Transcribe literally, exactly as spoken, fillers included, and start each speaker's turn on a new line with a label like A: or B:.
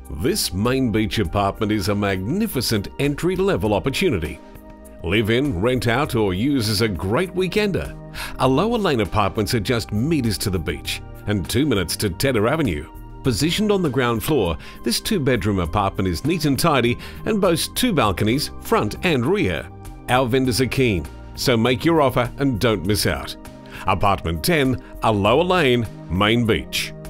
A: This main beach apartment is a magnificent entry-level opportunity. Live in, rent out or use as a great weekender. Aloha Lane Apartments are just meters to the beach and two minutes to Tedder Avenue. Positioned on the ground floor, this two-bedroom apartment is neat and tidy and boasts two balconies, front and rear. Our vendors are keen, so make your offer and don't miss out. Apartment ten, Aloha Lane, Main Beach.